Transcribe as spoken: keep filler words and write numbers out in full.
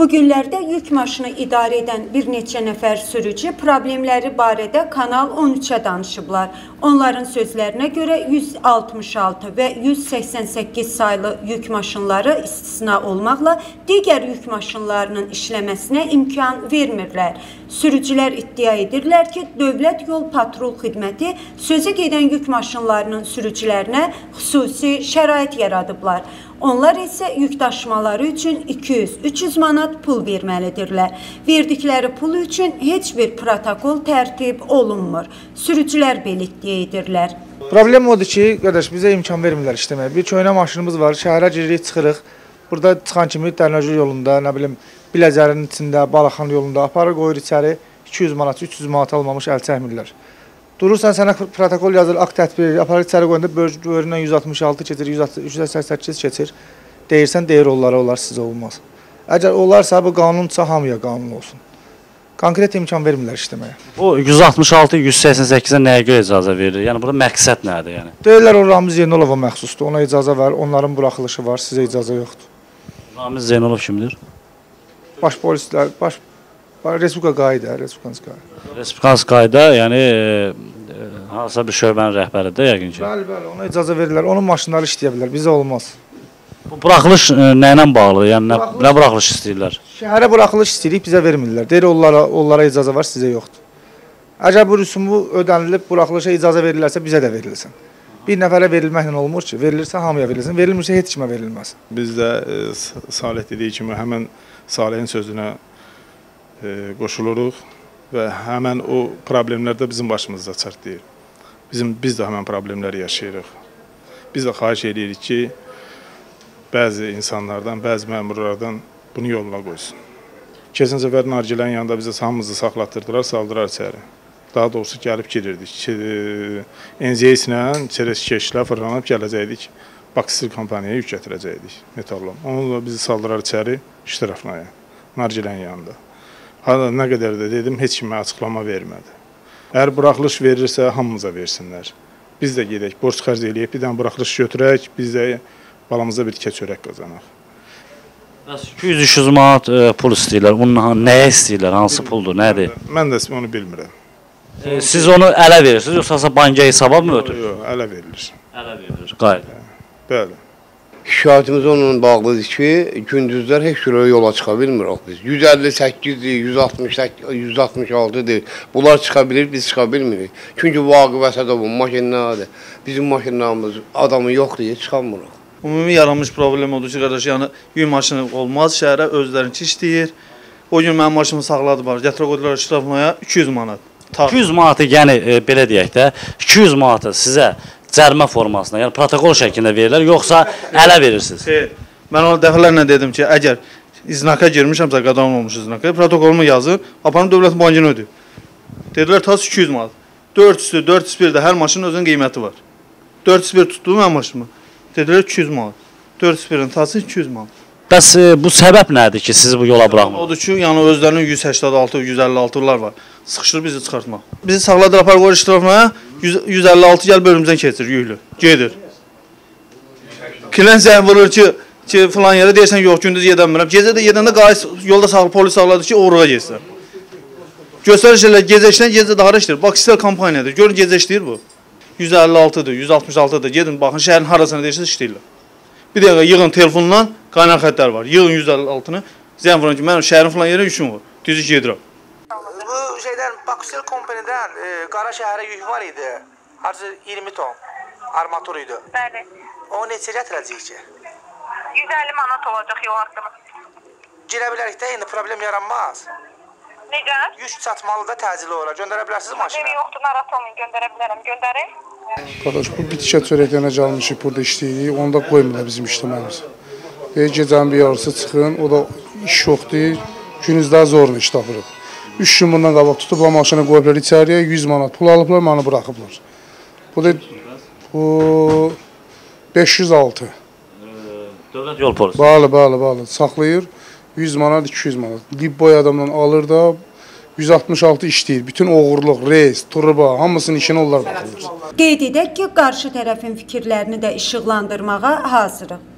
Bu günlərdə yük maşını idarə edən bir neçə nəfər sürücü problemləri barədə Kanal on üçə danışıblar. Onların sözlərinə görə yüz altmış altı və yüz səksən səkkiz saylı yük maşınları istisna olmaqla digər yük maşınlarının işləməsinə imkan vermirlər. Sürücülər iddia edirlər ki, Dövlət Yol Patrul Xidməti sözə gedən yük maşınlarının sürücülərinə xüsusi şərait yaradıblar. Onlar isə yük daşımaları üçün iki yüz üç yüz manat pul verməlidirlər. Verdikləri pul üçün heç bir protokol tərtib olunmur. Sürücülər belə iddia edirlər. Problem odur ki, qardaş, bizə imkan vermirlər işləməyə. Bir köynə maşınımız var, şəhərə giririk, çıxırıq. Burada çıxan kimi Dərnəcur yolunda, nə bilim, Biləcərin içində, Balaxan yolunda aparır, qoyur içəri iki yüz manat, üç yüz manat almamış əl çəkmirlər. Durursan, sənə protokol yazır, akt tətbiq, aparır içəri qoyunda bölgündən yüz altmış altı keçir, üç yüz səksən səkkiz keçir. Deyirsən, deyir onlara, onlar sizə olmaz. Əgər olarsa, bu qanunsa hamıya qanun olsun. Konkret imkan vermirlər işləməyə. O yüz altmış altı yüz səksən səkkizə nəyə görə icazə verir? Yəni, burada məqsəd nədir? Yəni? Deyirlər, o Ramiz Zeynalova məxsusdur, ona icazə var, onların buraxılışı var, sizə icazə yoxdur. Ramiz Zeynalov kimdir? Baş polislər, baş... Respublika qayda, Respublikanız qayda. Respublikanız qayda, yəni e, hansısa bir şöbənin rəhbəridir yəqin ki. Bəli, bəli, ona icazə verirlər, onun maşınları işləyə bilər, bizə olmaz. Bu buraxılış e, nə ilə bağlıdır, yəni buraxılış, nə buraxılış istəyirlər? Şəhərə buraxılış istəyirik, bizə vermirlər. Deyir, onlara, onlara icazə var, sizə yoxdur. Əgər bu rüsumu ödənilib, buraxılışa icazə verirlərsə, bizə də verilsin. Bir nəfərə verilməklə olmur ki, verilirsə hamıya verilsin, verilmirsə heç kimə verilməz. Biz də e, Salih dediyi kimi həmən Salihin sözünə e, qoşuluruq və həmən o problemlər də bizim başımızda çartlayır. Bizim, biz də həmən problemləri yaşayırıq. Biz də xahiş edirik ki, bəzi insanlardan, bəzi məmurlardan bunu yoluna qoysun. Keçən səfər nargilənin yanında bizə hamımızı saxlatdırdılar, saldırar içəri. Daha doğrusu gəlib girirdik. Enziyesinə, çərəz keşlə fırlanıb gələcəkdik. Baksir kompaniyaya yük gətirəcəkdik, metallom. Onu da bizi saldırar içəri, iştirafnaya, nargilənin yanında. Hala nə qədər də dedim, heç kimə açıqlama vermədi. Əgər buraxılış verirsə, hamımıza versinlər. Biz də gedək, borc xərc eləyək, bir dənə buraxılış götürək, biz də balamıza bir tikə çörək qazanaq. iki yüz üç yüz manat e, pul istəyirlər, bunun nəyə istəyirlər, hansı puldur, nədir? Mən də onu bilmirəm. E, siz onu ələ verirsiniz, yoxsa banka hesaba mı ötürür? Yox, ələ verilir. Ələ verilir, qayda. Bəli. Şikayətimiz onunla bağlıdır ki, gündüzlər heç cürə yola çıxa bilmirik biz. yüz əlli səkkizdir, yüz altmış səkkiz, yüz altmış altıdır. Bunlar çıxa bilir, biz çıxa bilmirik. Çünki Vaqif Əsədovun maşınlarıdır. Bizim maşınlarımız adamı yoxdur, çıxamırıq. Ümumi yaranmış problem odur ki, qardaş, yəni yük maşını olmaz, şəhərə özlərinki işləyir. O gün mənim maşımı saxladılar, gətirə qoydular iştirafnaya iki yüz manat. iki yüz manatı, yəni e, belə deyək də, iki yüz manatı sizə cərimə formasına, yəni protokol şəklində verirlər, yoxsa ələ verirsiniz? Xeyr, mən ona dəfələrlə dedim ki, əgər iznaka girmişəmsə, qadağan olmuş iznaka, protokolumu yazın, aparın dövlət bankını ödəyim. Dedilər, tas iki yüz manat. dörd yüz, dörd yüz bir də hər maşının özünün qiyməti var. dörd yüz bir tutduğum mən maşımı. Dedilər, iki yüz manat. dörd yüz birin tası iki yüz manat. Bəs e, bu səbəb nədir ki, sizi bu yola buraxmır? Odur ki, yəni özlərinin yüz səksən altı, yüz əlli altılar var. Sıxışır bizi çıxartmaq. Bizi saxladır, apar qoyur iştirafnaya, yüz əlli altı gəl bölümümüzdən keçir, yüklü. Gedir. Klient zəng vurur ki, ki filan yerə deyirsən, yox, gündüz gedəmirəm. Gecə də gedəndə qayıs, yolda sağ, polis sağladı ki, oruğa geçsin. Göstəriş elə, gecə işlən, gecə daha işləyir. Baksistel kampaniyadır, görün gecə işləyir bu. yüz əlli altıdır, yüz altmış altıdır, gedin, baxın, şəhərin harasına deyirsiniz, işləyirlər. Bir dəqiqə yığın telefondan, qaynar xətlər var, yığın yüz əlli altını, zəng vurun ki, mənim şəhərin filan yerə yüküm var, düzü gedirəm. Bu şeydən, Baksel kompaniyadan e, qara şəhərə yük var idi, harcı iyirmi ton armatur idi. Bəli. O neçə gətirəcəyik ki? yüz əlli manat olacaq yol haqqımız. Girə bilərik də, indi problem yaranmaz. Necə? Yük çatmalı da təcili olar, göndərə bilərsiniz maşına? Benim yoxdur, narahat olmayın, göndərə bilərəm, göndərim. Qardaş, bu bitikə çörəklərinə gəlmişik, burada işləyirik, onu da qoymurlar bizim işləməyimiz. Deyir, gecənin bir yarısı çıxın, o da iş yoxdur, günüzdə zorla iş tapırıq. Üç gün bundan qabaq tutub, o maşını qoyublar içəriyə, yüz manat pul alıblar, mənə buraxıblar. Bu da bu beş yüz altı. Dövlət yol polisi. Bəli, bəli, bəli, saxlayır, yüz manat, iki yüz manat. Lib boy adamdan alır da, yüz altmış altı işləyir. Bütün oğurluq, reys, turba, hamısının işini onlar baxırlar. Qeyd edək ki, qarşı tərəfin fikirlərini də işıqlandırmağa hazırıq.